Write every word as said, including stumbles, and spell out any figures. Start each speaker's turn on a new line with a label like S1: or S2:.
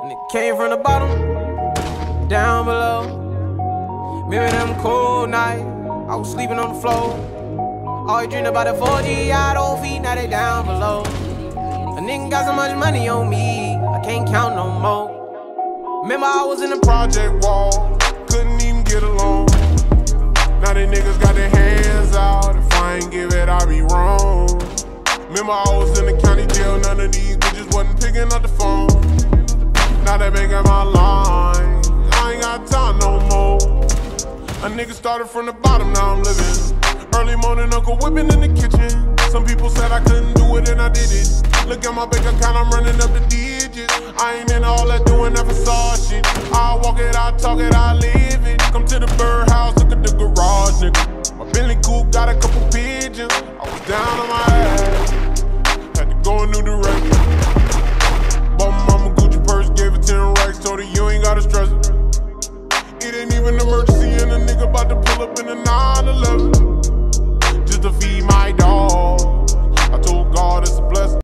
S1: And it came from the bottom, down below. Remember them cold nights, I was sleeping on the floor. Always dreamed about the four G, I don't feet, now they down below. A nigga got so much money on me, I can't count no more. Remember I was in the
S2: project wall, couldn't even get along. Now they niggas got their hands out, if I ain't give it, I be wrong. Remember I was in the county jail, none of these bitches wasn't picking up the phone. Now they making my line, I ain't got time no more. A nigga started from the bottom, now I'm living. Early morning, Uncle whipping in the kitchen. Some people said I couldn't do it and I did it. Look at my bank account, I'm running up the digits. I ain't in all that doing that facade shit. I walk it, I talk it, I live it. Come to the birdhouse, look at the garage, nigga. My Bentley coupe got a couple pigeons. I was down on my ass. Had to go a new